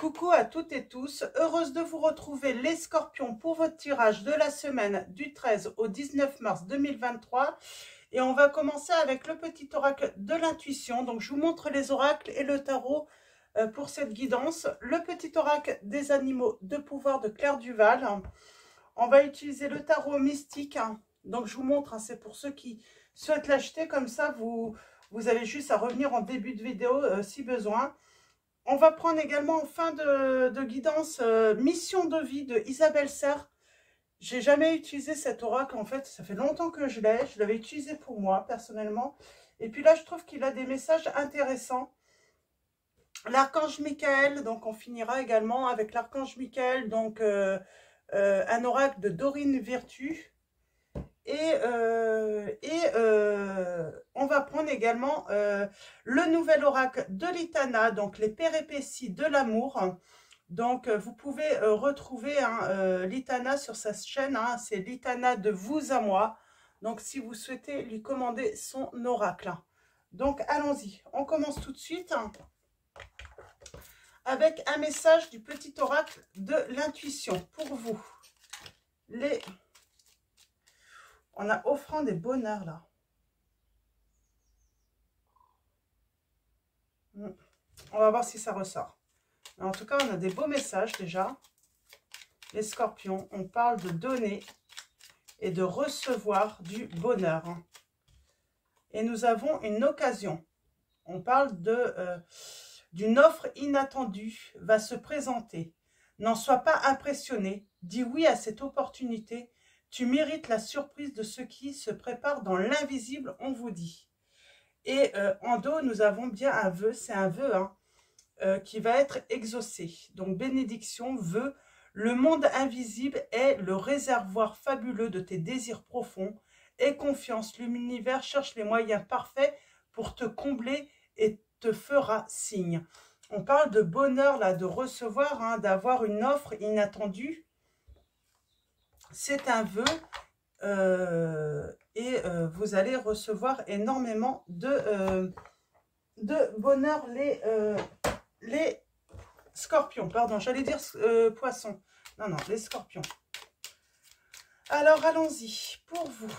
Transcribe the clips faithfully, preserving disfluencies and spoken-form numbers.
Coucou à toutes et tous, heureuse de vous retrouver les scorpions pour votre tirage de la semaine du treize au dix-neuf mars deux mille vingt-trois. Et on va commencer avec le petit oracle de l'intuition. Donc je vous montre les oracles et le tarot euh, pour cette guidance. Le petit oracle des animaux de pouvoir de Claire Duval. On va utiliser le tarot mystique. Donc je vous montre, hein, c'est pour ceux qui souhaitent l'acheter. Comme ça, vous, vous avez juste à revenir en début de vidéo euh, si besoin. On va prendre également en fin de, de guidance euh, Mission de vie de Isabelle Serre. J'ai jamais utilisé cet oracle, en fait, ça fait longtemps que je l'ai. Je l'avais utilisé pour moi, personnellement. Et puis là, je trouve qu'il a des messages intéressants. L'archange Michael, donc on finira également avec l'archange Michael, donc euh, euh, un oracle de Dorine Virtue. Et, euh, et euh, on va prendre également euh, le nouvel oracle de Litana, donc les péripéties de l'amour. Donc euh, vous pouvez euh, retrouver hein, euh, Litana sur sa chaîne, hein, c'est Litana de vous à moi. Donc si vous souhaitez lui commander son oracle. Donc allons-y, on commence tout de suite hein, avec un message du petit oracle de l'intuition pour vous. Les... On a offrande et bonheur là. On va voir si ça ressort. En tout cas, on a des beaux messages déjà. Les scorpions, on parle de donner et de recevoir du bonheur. Et nous avons une occasion. On parle de euh, d'une offre inattendue va se présenter. N'en sois pas impressionné. Dis oui à cette opportunité. Tu mérites la surprise de ce qui se prépare dans l'invisible, on vous dit. Et euh, en dos, nous avons bien un vœu. C'est un vœu, hein. Euh, qui va être exaucé. Donc, bénédiction, vœu, le monde invisible est le réservoir fabuleux de tes désirs profonds. Aie confiance, l'univers cherche les moyens parfaits pour te combler et te fera signe. On parle de bonheur, là, de recevoir, hein, d'avoir une offre inattendue. C'est un vœu euh, et euh, vous allez recevoir énormément de, euh, de bonheur, les... Euh, les scorpions, pardon, j'allais dire euh, poissons. Non, non, les scorpions. Alors, allons-y, pour vous.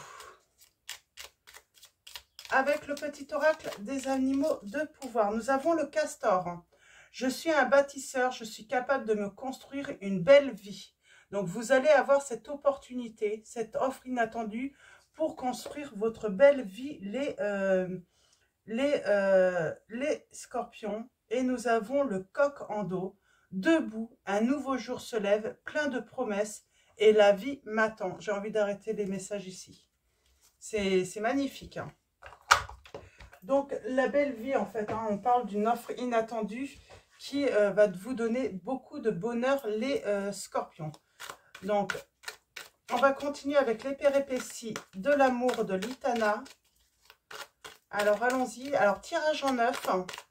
Avec le petit oracle des animaux de pouvoir. Nous avons le castor. Je suis un bâtisseur, je suis capable de me construire une belle vie. Donc, vous allez avoir cette opportunité, cette offre inattendue pour construire votre belle vie, les, euh, les, euh, les scorpions. Et nous avons le coq en dos. Debout, un nouveau jour se lève, plein de promesses, et la vie m'attend. J'ai envie d'arrêter les messages ici. C'est magnifique. Hein. Donc, la belle vie, en fait, hein, on parle d'une offre inattendue qui euh, va vous donner beaucoup de bonheur, les euh, scorpions. Donc, on va continuer avec les péripéties de l'amour de Litana. Alors, allons-y. Alors, tirage en neuf.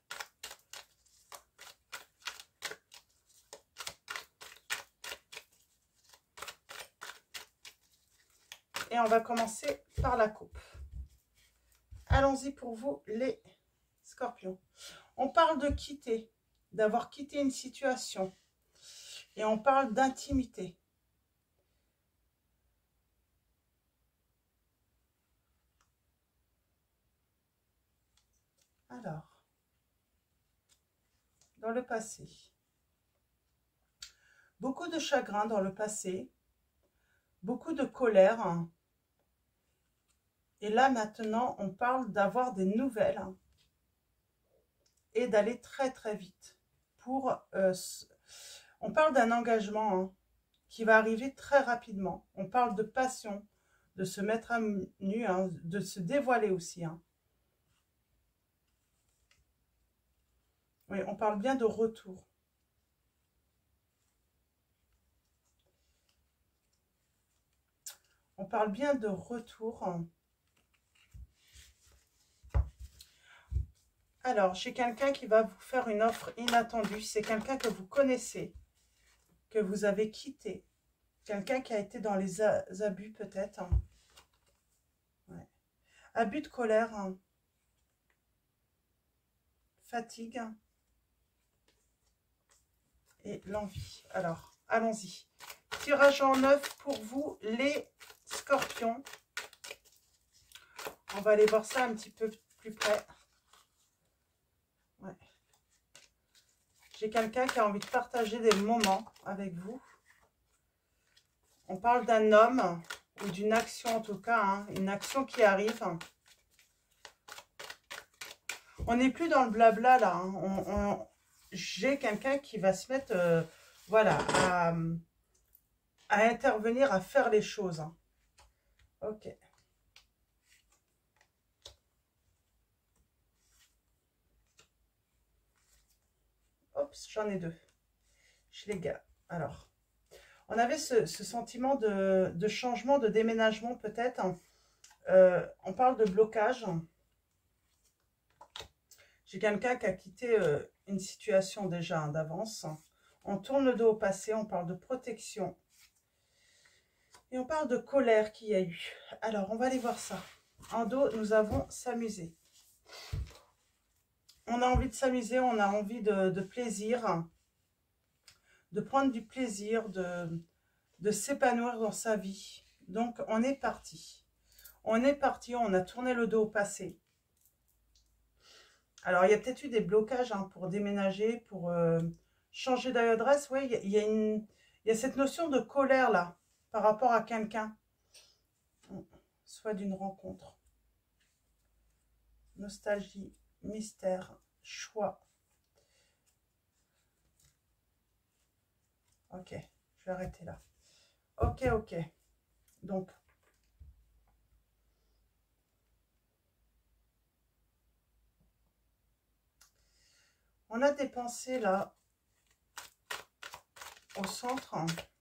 Et on va commencer par la coupe. Allons-y pour vous, les scorpions. On parle de quitter, d'avoir quitté une situation. Et on parle d'intimité. Alors, dans le passé. Beaucoup de chagrin dans le passé. Beaucoup de colère. Et là, maintenant, on parle d'avoir des nouvelles hein, et d'aller très, très vite. Pour, euh, on parle d'un engagement hein, qui va arriver très rapidement. On parle de passion, de se mettre à nu, hein, de se dévoiler aussi. Hein. Oui, on parle bien de retour. On parle bien de retour. Hein. Alors, j'ai quelqu'un qui va vous faire une offre inattendue. C'est quelqu'un que vous connaissez, que vous avez quitté. Quelqu'un qui a été dans les abus peut-être. Hein. Ouais. Abus de colère. Hein. Fatigue. et l'envie. Alors, allons-y. Tirage en neuf pour vous, les scorpions. On va aller voir ça un petit peu plus près. Ouais. J'ai quelqu'un qui a envie de partager des moments avec vous. On parle d'un homme, ou d'une action en tout cas, hein, une action qui arrive. On n'est plus dans le blabla là. Hein. On, on, j'ai quelqu'un qui va se mettre euh, voilà, à, à intervenir, à faire les choses. Hein. Ok. Oups, j'en ai deux. Je les garde. Alors, on avait ce, ce sentiment de, de changement, de déménagement peut-être. Euh, on parle de blocage. J'ai quelqu'un qui a quitté euh, une situation déjà hein, d'avance. On tourne le dos au passé, on parle de protection. Et on parle de colère qu'il y a eu. Alors, on va aller voir ça. En dos, nous avons s'amuser. On a envie de s'amuser, on a envie de, de plaisir, de prendre du plaisir, de, de s'épanouir dans sa vie. Donc, on est parti. On est parti, on a tourné le dos au passé. Alors, il y a peut-être eu des blocages hein, pour déménager, pour euh, changer d'adresse. Oui, il y, a une, il y a cette notion de colère là, par rapport à quelqu'un. Soit d'une rencontre. Nostalgie, mystère, choix. Ok, je vais arrêter là. Ok, ok. Donc, on a des pensées là, au centre.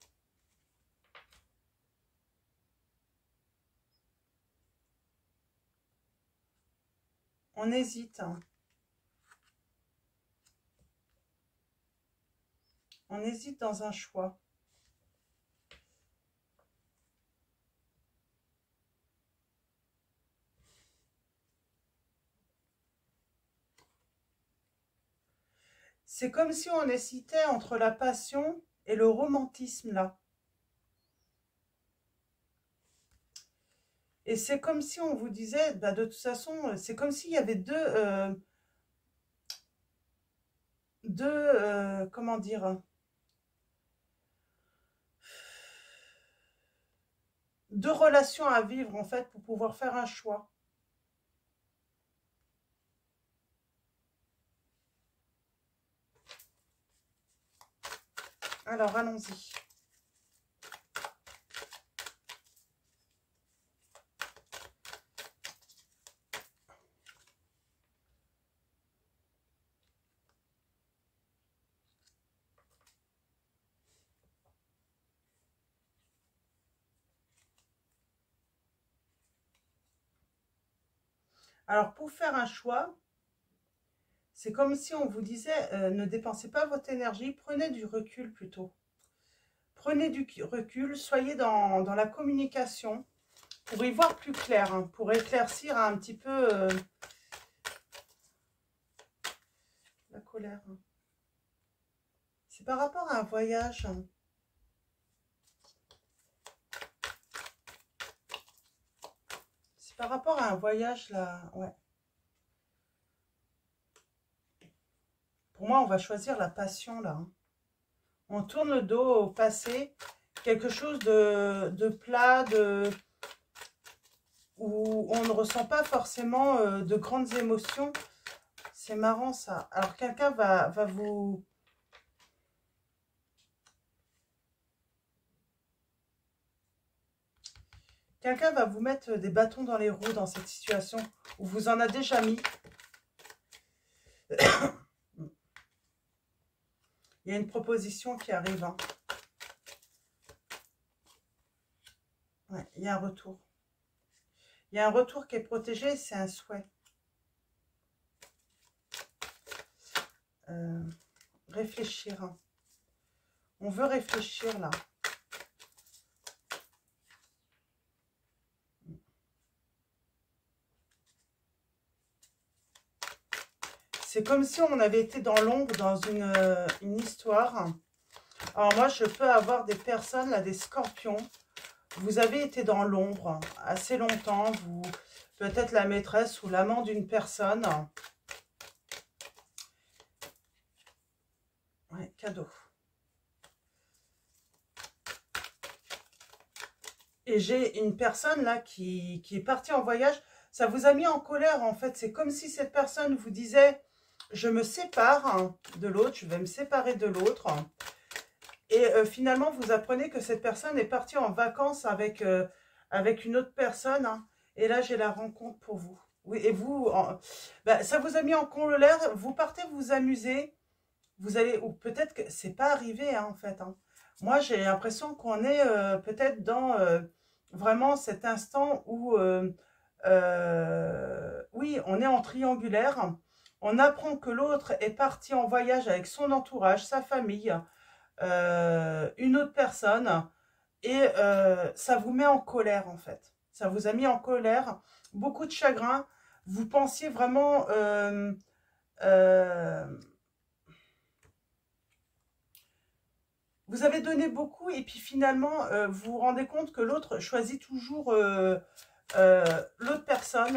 On hésite. On hésite dans un choix. C'est comme si on hésitait entre la passion et le romantisme là. Et c'est comme si on vous disait, bah, de toute façon, c'est comme s'il y avait deux, euh, deux euh, comment dire, deux relations à vivre en fait pour pouvoir faire un choix. Alors, allons-y. Alors, pour faire un choix, c'est comme si on vous disait, euh, ne dépensez pas votre énergie, prenez du recul plutôt. Prenez du recul, soyez dans, dans la communication pour y voir plus clair, hein, pour éclaircir un petit peu euh, la colère. C'est par rapport à un voyage. C'est par rapport à un voyage là, ouais. Pour moi, on va choisir la passion là. Hein. On tourne le dos au passé, quelque chose de, de plat, de, où on ne ressent pas forcément euh, de grandes émotions. C'est marrant ça. Alors quelqu'un va, va vous... Quelqu'un va vous mettre des bâtons dans les roues dans cette situation où vous en a déjà mis. Il y a une proposition qui arrive. Hein. Ouais, il y a un retour. Il y a un retour qui est protégé, c'est un souhait. Euh, réfléchir. Hein. On veut réfléchir là. C'est comme si on avait été dans l'ombre, dans une, une histoire. Alors moi, je peux avoir des personnes, là, des scorpions. Vous avez été dans l'ombre assez longtemps. Vous, peut-être la maîtresse ou l'amant d'une personne. Ouais, cadeau. Et j'ai une personne là qui, qui est partie en voyage. Ça vous a mis en colère en fait. C'est comme si cette personne vous disait, je me sépare de l'autre, je vais me séparer de l'autre. Et euh, finalement, vous apprenez que cette personne est partie en vacances avec, euh, avec une autre personne. Hein. Et là, j'ai la rencontre pour vous. Oui, et vous, en, bah, ça vous a mis en colère. Vous partez vous amuser. Vous allez, ou peut-être que c'est pas arrivé hein, en fait. Hein. Moi, j'ai l'impression qu'on est euh, peut-être dans euh, vraiment cet instant où, euh, euh, oui, on est en triangulaire. On apprend que l'autre est parti en voyage avec son entourage, sa famille, euh, une autre personne, et euh, ça vous met en colère en fait. Ça vous a mis en colère, beaucoup de chagrin. Vous pensiez vraiment... Euh, euh, vous avez donné beaucoup et puis finalement, euh, vous vous rendez compte que l'autre choisit toujours euh, euh, l'autre personne.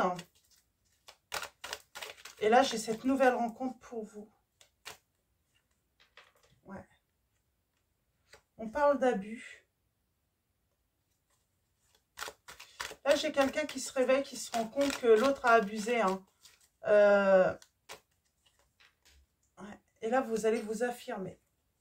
Et là, j'ai cette nouvelle rencontre pour vous. Ouais. On parle d'abus. Là, j'ai quelqu'un qui se réveille, qui se rend compte que l'autre a abusé. Hein. Euh... Ouais. Et là, vous allez vous affirmer.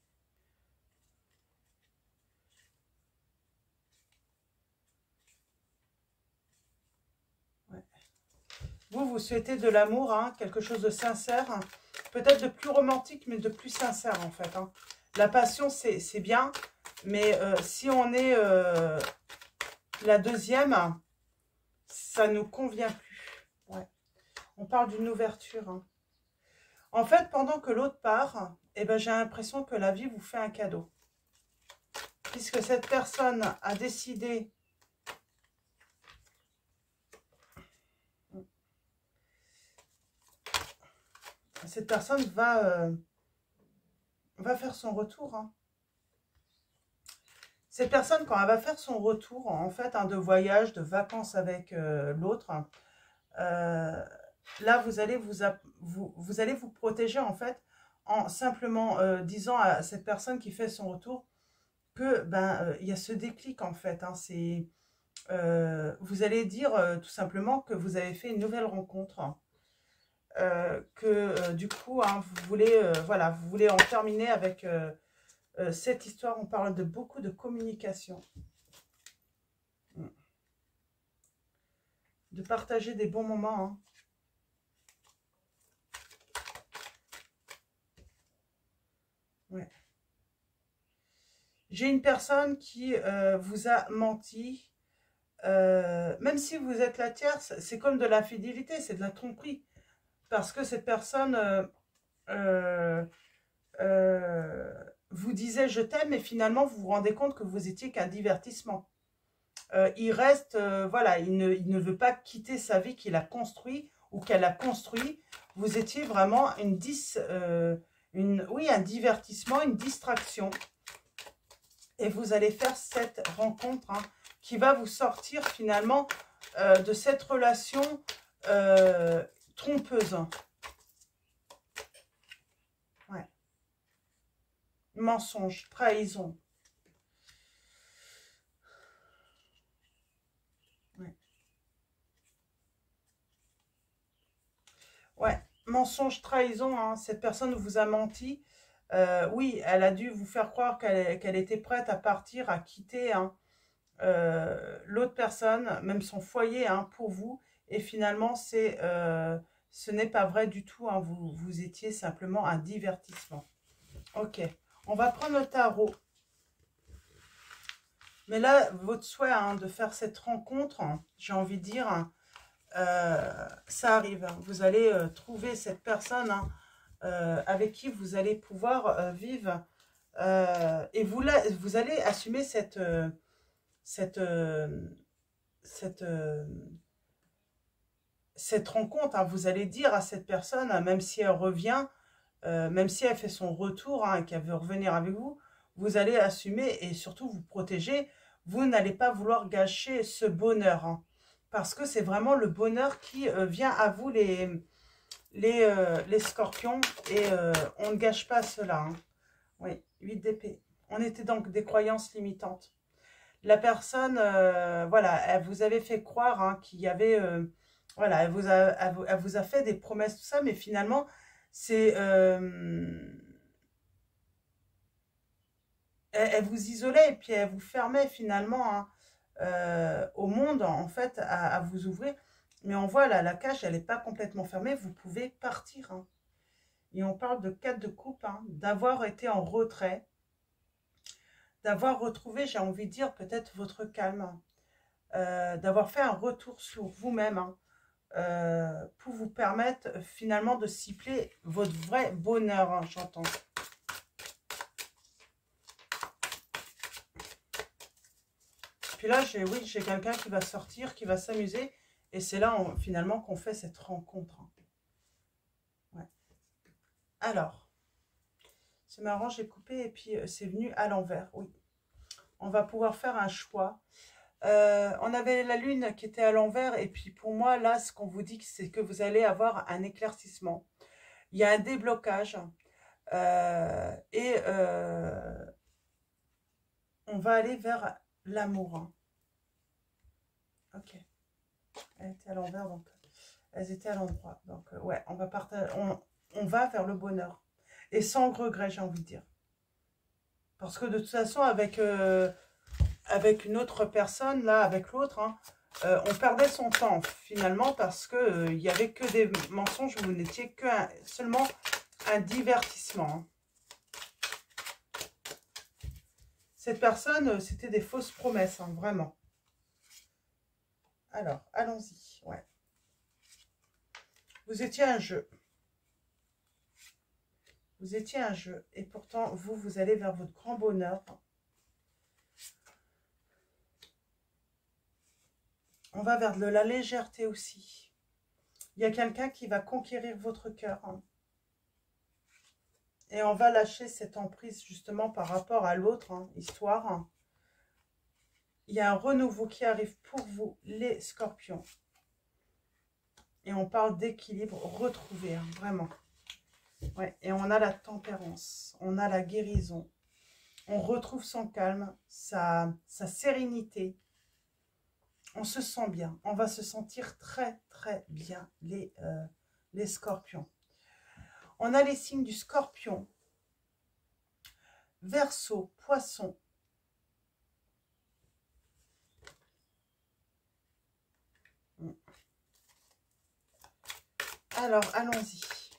Ouais. Vous, vous souhaitez de l'amour, hein, quelque chose de sincère. Hein. Peut-être de plus romantique, mais de plus sincère, en fait. Hein. La passion, c'est bien. Mais euh, si on est euh, la deuxième, ça ne nous convient plus. Ouais. On parle d'une ouverture. Hein. En fait, pendant que l'autre part, eh ben, j'ai l'impression que la vie vous fait un cadeau. Puisque cette personne a décidé... Cette personne va, euh, va faire son retour. Hein. Cette personne, quand elle va faire son retour, en fait, hein, de voyage, de vacances avec euh, l'autre, euh, là, vous allez vous, vous, vous allez vous protéger, en fait, en simplement euh, disant à cette personne qui fait son retour que ben euh, il y a ce déclic, en fait. Hein, c'est, euh, vous allez dire euh, tout simplement que vous avez fait une nouvelle rencontre. Euh, que euh, du coup, hein, vous voulez, euh, voilà, vous voulez en terminer avec... Euh, Euh, cette histoire, on parle de beaucoup de communication. De partager des bons moments. Hein. Ouais. J'ai une personne qui euh, vous a menti. Euh, même si vous êtes la tierce, c'est comme de l'infidélité, c'est de la tromperie. Parce que cette personne euh, euh, euh, vous disait je t'aime et finalement vous vous rendez compte que vous étiez qu'un divertissement. Euh, il reste, euh, voilà, il ne, il ne veut pas quitter sa vie qu'il a construit ou qu'elle a construit. Vous étiez vraiment une, dis, euh, une, oui, un divertissement, une distraction. Et vous allez faire cette rencontre hein, qui va vous sortir finalement euh, de cette relation euh, trompeuse. Ouais. Mensonge, trahison. Ouais, mensonge, trahison, hein. Cette personne vous a menti. Euh, oui, elle a dû vous faire croire qu'elle qu'elle était prête à partir, à quitter hein, euh, l'autre personne, même son foyer hein, pour vous. Et finalement, c'est, euh, ce n'est pas vrai du tout. Hein. Vous, vous étiez simplement un divertissement. Ok, on va prendre le tarot. Mais là, votre souhait hein, de faire cette rencontre, hein, j'ai envie de dire... Hein, Euh, ça arrive. Hein. Vous allez euh, trouver cette personne hein, euh, avec qui vous allez pouvoir euh, vivre euh, et vous, la, vous allez assumer cette, euh, cette, euh, cette, euh, cette rencontre. Hein. Vous allez dire à cette personne, hein, même si elle revient, euh, même si elle fait son retour hein, et qu'elle veut revenir avec vous, vous allez assumer et surtout vous protéger. Vous n'allez pas vouloir gâcher ce bonheur, hein, parce que c'est vraiment le bonheur qui euh, vient à vous, les, les, euh, les scorpions, et euh, on ne gâche pas cela. Hein. Oui, huit d'épée. On était donc des croyances limitantes. La personne, euh, voilà, elle vous avait fait croire hein, qu'il y avait... Euh, voilà, elle vous, a, elle, vous, elle vous a fait des promesses, tout ça, mais finalement, c'est... Euh, elle, elle vous isolait et puis elle vous fermait finalement hein, euh, au monde, en fait, à, à vous ouvrir. Mais on voit là, la cage, elle n'est pas complètement fermée, vous pouvez partir. Hein. Et on parle de quatre de coupe, hein, d'avoir été en retrait, d'avoir retrouvé, j'ai envie de dire, peut-être votre calme, euh, d'avoir fait un retour sur vous-même, hein, euh, pour vous permettre euh, finalement de cibler votre vrai bonheur, hein, j'entends. Puis là, j'ai oui, j'ai quelqu'un qui va sortir, qui va s'amuser, et c'est là on, finalement qu'on fait cette rencontre. Hein. Ouais. Alors, c'est marrant, j'ai coupé et puis euh, c'est venu à l'envers. Oui, on va pouvoir faire un choix. Euh, on avait la lune qui était à l'envers et puis pour moi, là, ce qu'on vous dit, c'est que vous allez avoir un éclaircissement. Il y a un déblocage euh, et euh, on va aller vers l'amour. Hein. Ok. Elle était à l'envers, donc elles étaient à l'endroit. Donc euh, ouais, on va partager, on, on va vers le bonheur. Et sans regret, j'ai envie de dire. Parce que de toute façon, avec... Euh, avec une autre personne, là, avec l'autre, hein, euh, on perdait son temps, finalement, parce qu'il euh, n'y avait que des mensonges, vous n'étiez que un, seulement un divertissement. Hein. Cette personne, euh, c'était des fausses promesses, hein, vraiment. Alors, allons-y, ouais. Vous étiez un jeu. Vous étiez un jeu, et pourtant, vous, vous allez vers votre grand bonheur. On va vers de la légèreté aussi. Il y a quelqu'un qui va conquérir votre cœur. Hein. Et on va lâcher cette emprise justement par rapport à l'autre hein, histoire. Hein. Il y a un renouveau qui arrive pour vous, les scorpions. Et on parle d'équilibre retrouvé, hein, vraiment. Ouais. Et on a la tempérance, on a la guérison. On retrouve son calme, sa, sa sérénité. On se sent bien. On va se sentir très, très bien, les, euh, les scorpions. On a les signes du scorpion, Verseau, poisson. Alors, allons-y.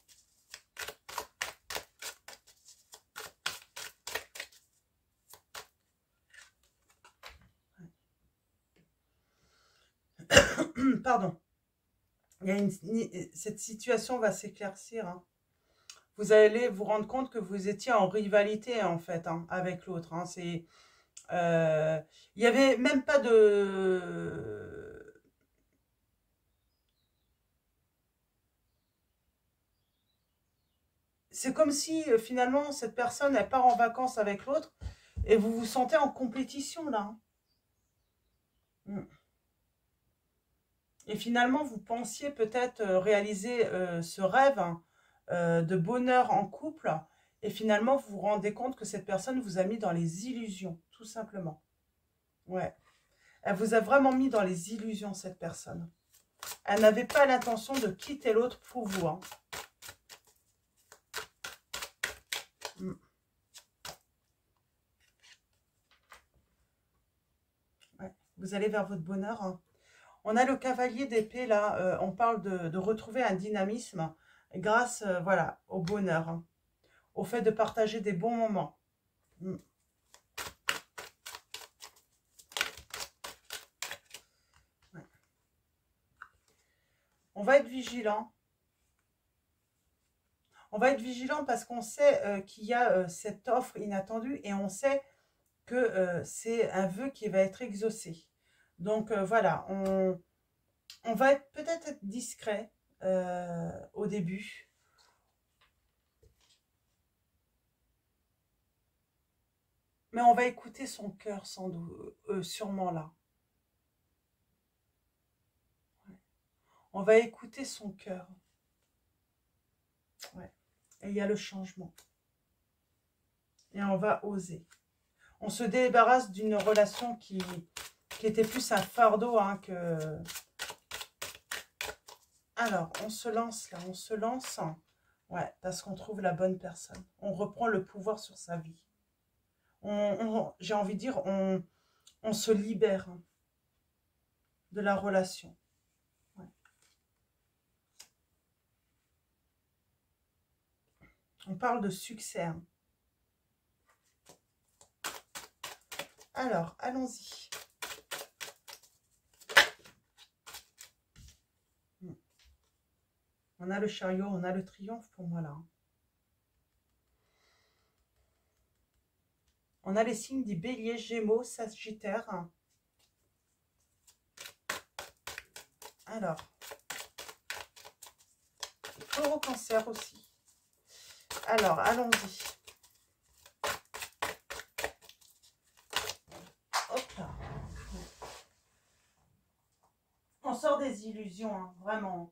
Pardon. Il y a une, cette situation va s'éclaircir. Hein. Vous allez vous rendre compte que vous étiez en rivalité, en fait, hein, avec l'autre. Hein. C'est, euh, il n'y avait même pas de... C'est comme si, finalement, cette personne, elle part en vacances avec l'autre et vous vous sentez en compétition, là. Hein. Et finalement, vous pensiez peut-être réaliser euh, ce rêve hein, euh, de bonheur en couple. Et finalement, vous vous rendez compte que cette personne vous a mis dans les illusions, tout simplement. Ouais. Elle vous a vraiment mis dans les illusions, cette personne. Elle n'avait pas l'intention de quitter l'autre pour vous. Hein. Mm. Ouais. Vous allez vers votre bonheur. Hein. On a le cavalier d'épée, là. Euh, on parle de, de retrouver un dynamisme grâce euh, voilà, au bonheur. Hein. Au fait de partager des bons moments. Mm. Ouais. On va être vigilant. On va être vigilant parce qu'on sait euh, qu'il y a euh, cette offre inattendue et on sait que euh, c'est un vœu qui va être exaucé. Donc euh, voilà, on, on va être peut-être être discret euh, au début. Mais on va écouter son cœur, sans doute, euh, sûrement là. Ouais. On va écouter son cœur. Ouais. Et il y a le changement. Et on va oser. On se débarrasse d'une relation qui, qui était plus un fardeau hein, que... Alors, on se lance là, on se lance. Ouais, parce qu'on trouve la bonne personne. On reprend le pouvoir sur sa vie. On, on, j'ai envie de dire, on, on se libère hein, de la relation. Ouais. On parle de succès. Hein. Alors, allons-y. On a le chariot, on a le triomphe pour moi là. On a les signes des béliers, gémeaux, sagittaire. Alors, taureau, cancer aussi. Alors, allons-y. Hop là. On sort des illusions, hein, vraiment.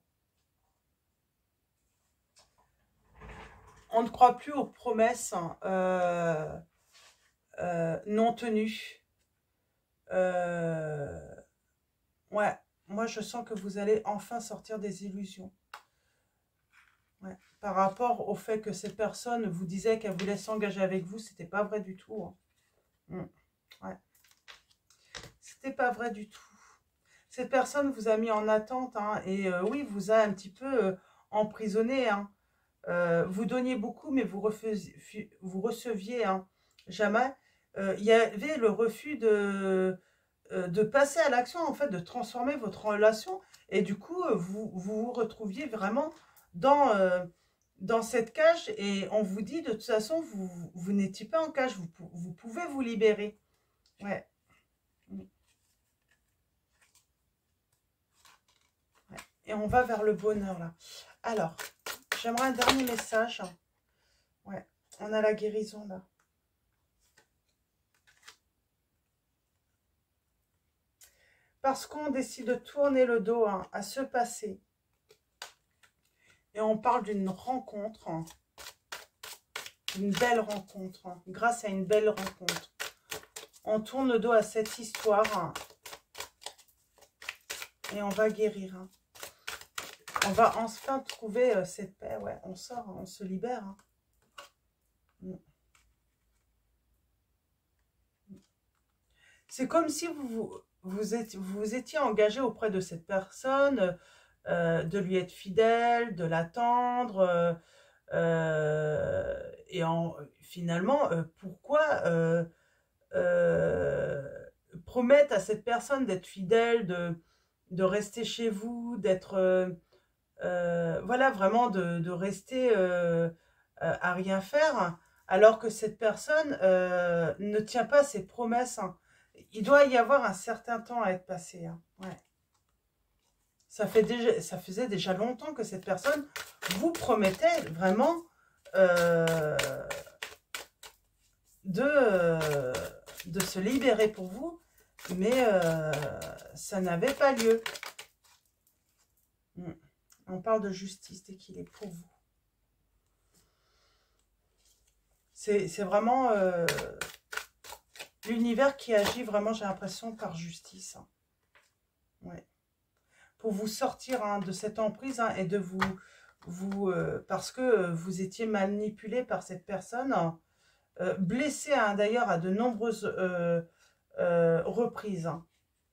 On ne croit plus aux promesses euh, euh, non tenues. Euh, ouais, moi je sens que vous allez enfin sortir des illusions. Ouais. Par rapport au fait que cette personne vous disait qu'elle voulait s'engager avec vous, c'était pas vrai du tout. Hein. Mmh. Ouais. C'était pas vrai du tout. Cette personne vous a mis en attente hein, et euh, oui, vous a un petit peu euh, emprisonné. Hein. Euh, vous donniez beaucoup, mais vous, refusiez, vous receviez hein, jamais. Euh, il y avait le refus de, euh, de passer à l'action, en fait, de transformer votre relation. Et du coup, vous vous, vous retrouviez vraiment dans, euh, dans cette cage. Et on vous dit, de toute façon, vous, vous n'étiez pas en cage. Vous, vous pouvez vous libérer. Ouais. Ouais. Et on va vers le bonheur, là. Alors, j'aimerais un dernier message. Ouais, on a la guérison, là. Parce qu'on décide de tourner le dos hein, à ce passé. Et on parle d'une rencontre. Hein, une belle rencontre. Hein, grâce à une belle rencontre. On tourne le dos à cette histoire. Hein, et on va guérir. Hein. On va enfin trouver euh, cette paix. Ouais, on sort, hein, on se libère. Hein. C'est comme si vous vous, étiez, vous étiez engagé auprès de cette personne, euh, de lui être fidèle, de l'attendre. Euh, euh, et en, finalement, euh, pourquoi euh, euh, promettre à cette personne d'être fidèle, de, de rester chez vous, d'être... Euh, euh, voilà, vraiment de, de rester euh, euh, à rien faire, alors que cette personne euh, ne tient pas ses promesses. Hein. Il doit y avoir un certain temps à être passé. Hein. Ouais. Ça, fait déjà, ça faisait déjà longtemps que cette personne vous promettait vraiment euh, de, euh, de se libérer pour vous, mais euh, ça n'avait pas lieu. On parle de justice, d'équilibre pour vous. C'est vraiment euh, l'univers qui agit vraiment, j'ai l'impression, par justice. Hein. Ouais. Pour vous sortir hein, de cette emprise hein, et de vous... vous euh, parce que vous étiez manipulé par cette personne, euh, blessé hein, d'ailleurs à de nombreuses euh, euh, reprises. Hein.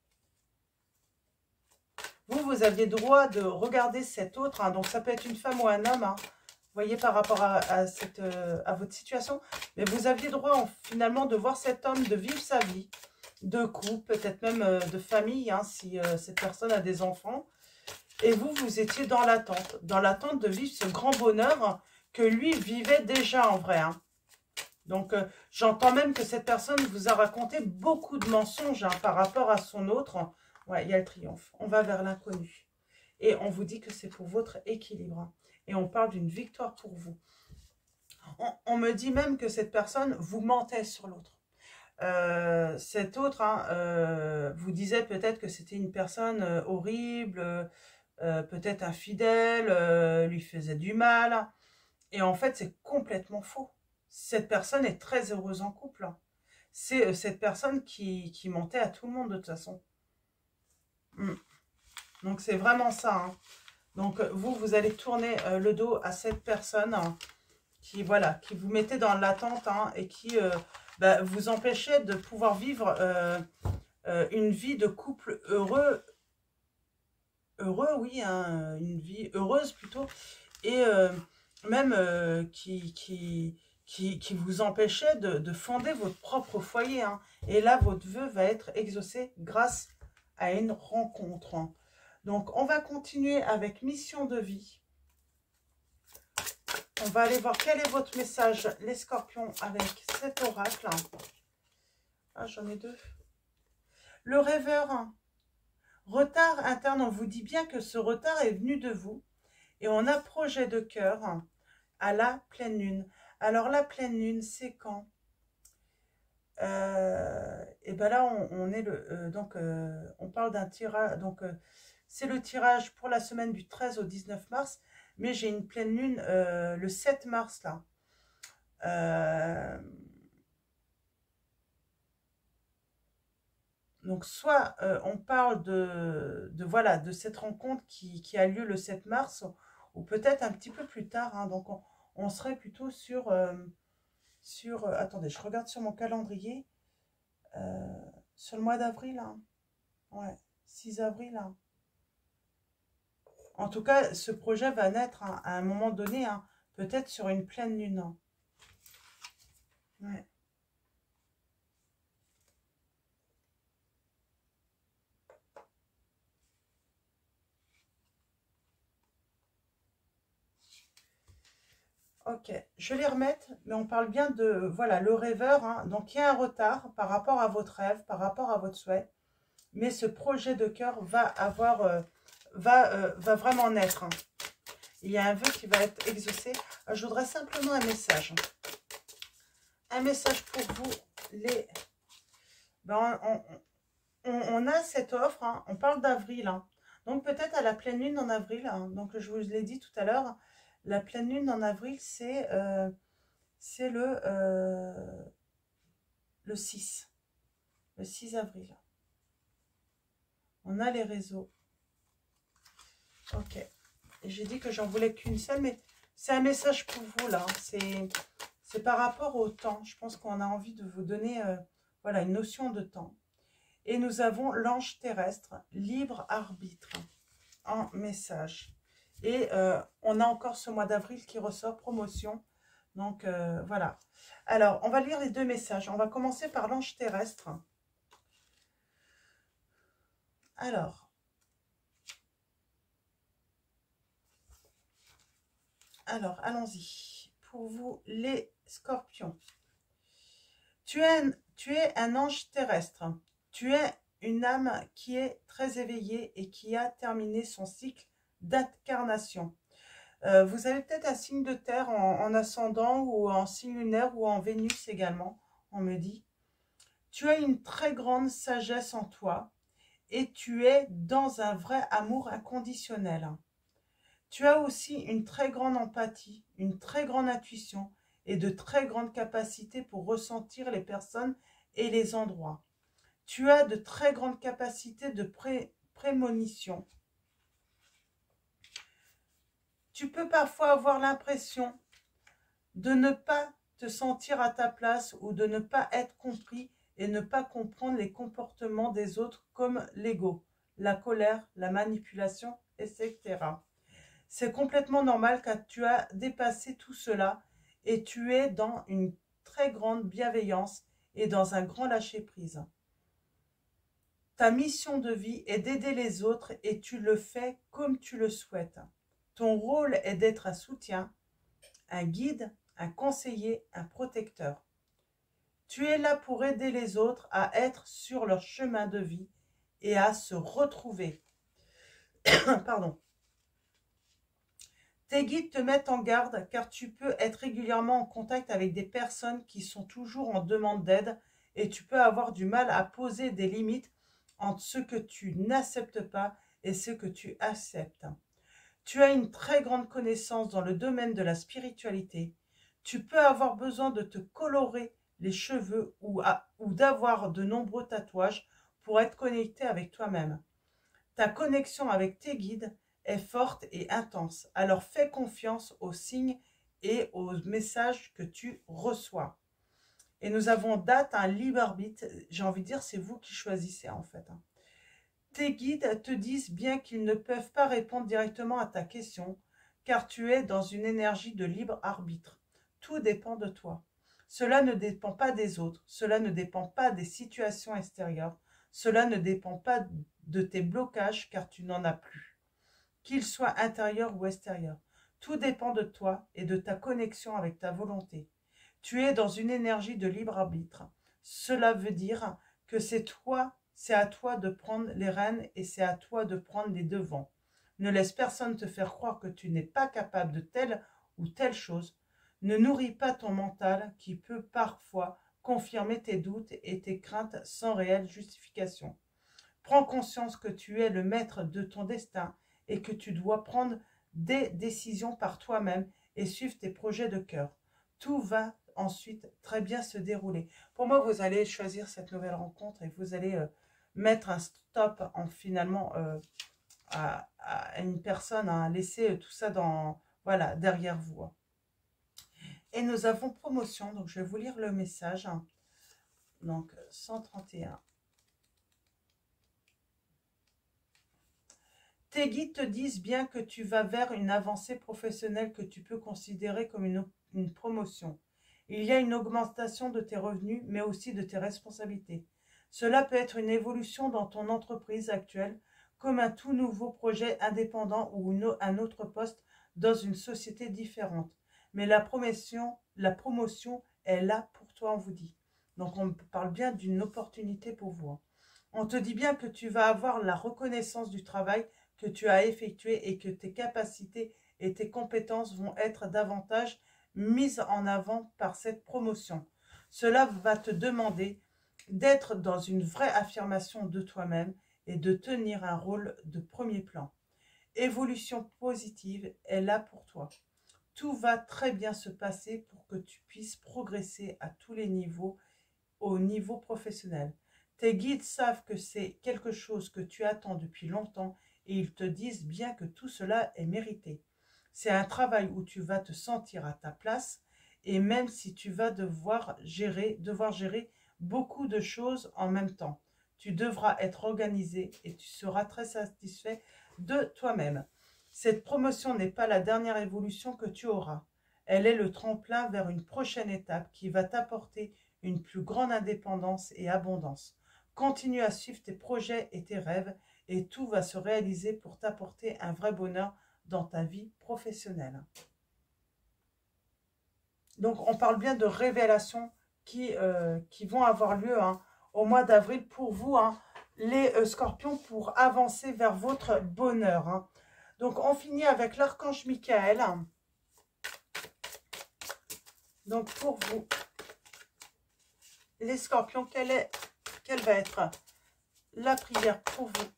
Vous, vous aviez droit de regarder cet autre, hein, donc ça peut être une femme ou un homme, hein, vous voyez, par rapport à, à, cette, euh, à votre situation. Mais vous aviez droit, en, finalement, de voir cet homme, de vivre sa vie, de couple, peut-être même euh, de famille, hein, si euh, cette personne a des enfants. Et vous, vous étiez dans l'attente, dans l'attente de vivre ce grand bonheur que lui vivait déjà en vrai. Hein. Donc, euh, j'entends même que cette personne vous a raconté beaucoup de mensonges hein, par rapport à son autre. Ouais, il y a le triomphe. On va vers l'inconnu. Et on vous dit que c'est pour votre équilibre. Et on parle d'une victoire pour vous. On, on me dit même que cette personne vous mentait sur l'autre. Euh, cet autre hein, euh, vous disait peut-être que c'était une personne euh, horrible, euh, peut-être infidèle, euh, lui faisait du mal. Et en fait, c'est complètement faux. Cette personne est très heureuse en couple. C'est euh, cette personne qui, qui mentait à tout le monde de toute façon. Mm. Donc c'est vraiment ça. Hein. Donc vous, vous allez tourner euh, le dos à cette personne hein, qui, voilà, qui vous mettait dans l'attente hein, et qui euh, bah, vous empêchait de pouvoir vivre euh, euh, une vie de couple heureux. Heureux, oui, hein, une vie heureuse plutôt. Et euh, même euh, qui, qui, qui, qui vous empêchait de, de fonder votre propre foyer. Hein. Et là, votre vœu va être exaucé grâce à une rencontre. Hein. Donc, on va continuer avec mission de vie. On va aller voir quel est votre message, les scorpions, avec cet oracle. Ah, j'en ai deux. Le rêveur. Hein. Retard interne, on vous dit bien que ce retard est venu de vous. Et on a projet de cœur hein, à la pleine lune. Alors, la pleine lune, c'est quand euh, Et bien là, on, on est le... Euh, donc, euh, on parle d'un tirage... Donc, euh, c'est le tirage pour la semaine du treize au dix-neuf mars. Mais j'ai une pleine lune euh, le sept mars, là. Euh, donc, soit euh, on parle de, de, voilà, de cette rencontre qui, qui a lieu le sept mars, ou peut-être un petit peu plus tard. Hein, donc, on, on serait plutôt sur... Euh, sur euh, attendez, je regarde sur mon calendrier. Euh, sur le mois d'avril, hein. Ouais, six avril. Hein. En tout cas, ce projet va naître hein, à un moment donné, hein, peut-être sur une pleine lune. Hein. Ouais. Ok, je vais les remettre, mais on parle bien de, voilà, le rêveur. Hein, donc, il y a un retard par rapport à votre rêve, par rapport à votre souhait. Mais ce projet de cœur va avoir, euh, va, euh, va vraiment naître. Hein. Il y a un vœu qui va être exaucé. Je voudrais simplement un message. Un message pour vous, les... Ben, on, on, on a cette offre, hein, on parle d'avril. Hein. Donc peut-être à la pleine lune en avril. Hein, donc je vous l'ai dit tout à l'heure, la pleine lune en avril, c'est euh, c'est le, euh, le six. Le six avril. On a les réseaux. Ok. Et j'ai dit que j'en voulais qu'une seule, mais c'est un message pour vous là. C'est par rapport au temps. Je pense qu'on a envie de vous donner euh, voilà, une notion de temps. Et nous avons l'ange terrestre, libre arbitre, en message. Et euh, on a encore ce mois d'avril qui ressort, promotion. Donc euh, voilà. Alors, on va lire les deux messages. On va commencer par l'ange terrestre. Alors. Alors, allons-y. Pour vous, les scorpions. Tu es, tu es un ange terrestre. Tu es une âme qui est très éveillée et qui a terminé son cycle d'incarnation. Euh, vous avez peut-être un signe de terre en, en ascendant ou en signe lunaire ou en Vénus également, on me dit. Tu as une très grande sagesse en toi et tu es dans un vrai amour inconditionnel. Tu as aussi une très grande empathie, une très grande intuition et de très grandes capacités pour ressentir les personnes et les endroits. Tu as de très grandes capacités de pré prémonition. Tu peux parfois avoir l'impression de ne pas te sentir à ta place ou de ne pas être compris et ne pas comprendre les comportements des autres comme l'ego, la colère, la manipulation, et cetera. C'est complètement normal car tu as dépassé tout cela et tu es dans une très grande bienveillance et dans un grand lâcher-prise. Ta mission de vie est d'aider les autres et tu le fais comme tu le souhaites. Ton rôle est d'être un soutien, un guide, un conseiller, un protecteur. Tu es là pour aider les autres à être sur leur chemin de vie et à se retrouver. Pardon. Tes guides te mettent en garde car tu peux être régulièrement en contact avec des personnes qui sont toujours en demande d'aide et tu peux avoir du mal à poser des limites entre ce que tu n'acceptes pas et ce que tu acceptes. Tu as une très grande connaissance dans le domaine de la spiritualité. Tu peux avoir besoin de te colorer les cheveux ou, ou d'avoir de nombreux tatouages pour être connecté avec toi-même. Ta connexion avec tes guides est forte et intense, alors fais confiance aux signes et aux messages que tu reçois. Et nous avons date, un libre arbitre, j'ai envie de dire c'est vous qui choisissez en fait. Tes guides te disent bien qu'ils ne peuvent pas répondre directement à ta question, car tu es dans une énergie de libre arbitre. Tout dépend de toi. Cela ne dépend pas des autres, cela ne dépend pas des situations extérieures, cela ne dépend pas de tes blocages, car tu n'en as plus, qu'ils soient intérieurs ou extérieurs. Tout dépend de toi et de ta connexion avec ta volonté. Tu es dans une énergie de libre arbitre. Cela veut dire que c'est toi, c'est à toi de prendre les rênes et c'est à toi de prendre les devants. Ne laisse personne te faire croire que tu n'es pas capable de telle ou telle chose. Ne nourris pas ton mental qui peut parfois confirmer tes doutes et tes craintes sans réelle justification. Prends conscience que tu es le maître de ton destin et que tu dois prendre des décisions par toi-même et suivre tes projets de cœur. Tout va ensuite très bien se dérouler. Pour moi, vous allez choisir cette nouvelle rencontre et vous allez euh, mettre un stop en finalement euh, à, à une personne, à laisser tout ça dans, voilà, derrière vous. Et nous avons promotion, donc je vais vous lire le message. Donc cent trente et un. Tes guides te disent bien que tu vas vers une avancée professionnelle que tu peux considérer comme une, une promotion. Il y a une augmentation de tes revenus, mais aussi de tes responsabilités. Cela peut être une évolution dans ton entreprise actuelle, comme un tout nouveau projet indépendant ou une, un autre poste dans une société différente. Mais la promotion, la promotion est là pour toi, on vous dit. Donc on parle bien d'une opportunité pour vous. On te dit bien que tu vas avoir la reconnaissance du travail que tu as effectué et que tes capacités et tes compétences vont être davantage mises en avant par cette promotion. Cela va te demander d'être dans une vraie affirmation de toi-même et de tenir un rôle de premier plan. Évolution positive est là pour toi. Tout va très bien se passer pour que tu puisses progresser à tous les niveaux, au niveau professionnel. Tes guides savent que c'est quelque chose que tu attends depuis longtemps et ils te disent bien que tout cela est mérité. C'est un travail où tu vas te sentir à ta place et même si tu vas devoir gérer, devoir gérer beaucoup de choses en même temps, tu devras être organisé et tu seras très satisfait de toi-même. Cette promotion n'est pas la dernière évolution que tu auras. Elle est le tremplin vers une prochaine étape qui va t'apporter une plus grande indépendance et abondance. Continue à suivre tes projets et tes rêves et tout va se réaliser pour t'apporter un vrai bonheur dans ta vie professionnelle. Donc, on parle bien de révélations qui, euh, qui vont avoir lieu hein, au mois d'avril pour vous, hein, les euh, scorpions, pour avancer vers votre bonheur. Hein. Donc, on finit avec l'archange Michael. Donc, pour vous, les scorpions, quelle, est, quelle va être la prière pour vous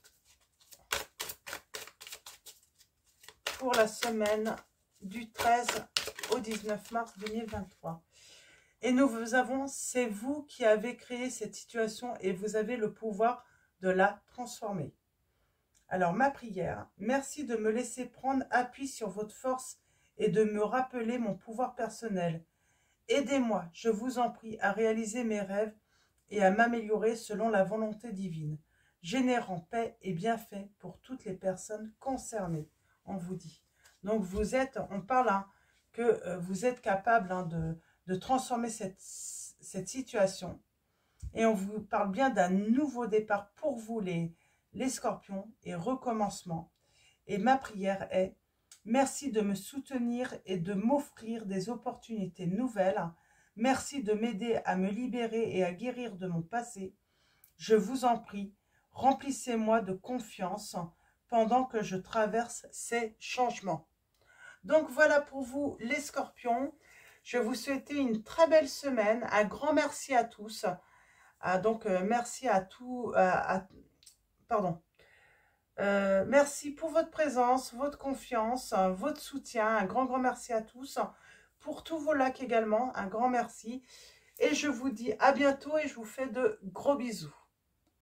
pour la semaine du treize au dix-neuf mars deux mille vingt-trois. Et nous vous avons, c'est vous qui avez créé cette situation et vous avez le pouvoir de la transformer. Alors ma prière, merci de me laisser prendre appui sur votre force et de me rappeler mon pouvoir personnel. Aidez-moi, je vous en prie, à réaliser mes rêves et à m'améliorer selon la volonté divine, générant paix et bienfait pour toutes les personnes concernées. On vous dit. Donc vous êtes, on parle hein, que euh, vous êtes capable hein, de, de transformer cette, cette situation. Et on vous parle bien d'un nouveau départ pour vous les, les scorpions et recommencement. Et ma prière est, merci de me soutenir et de m'offrir des opportunités nouvelles. Merci de m'aider à me libérer et à guérir de mon passé. Je vous en prie, remplissez-moi de confiance pendant que je traverse ces changements. Donc voilà pour vous les scorpions. Je vais vous souhaiter une très belle semaine. Un grand merci à tous. Ah, donc, euh, merci à tous. À, à, pardon. Euh, merci pour votre présence, votre confiance, votre soutien. Un grand, grand merci à tous. Pour tous vos likes également, un grand merci. Et je vous dis à bientôt et je vous fais de gros bisous.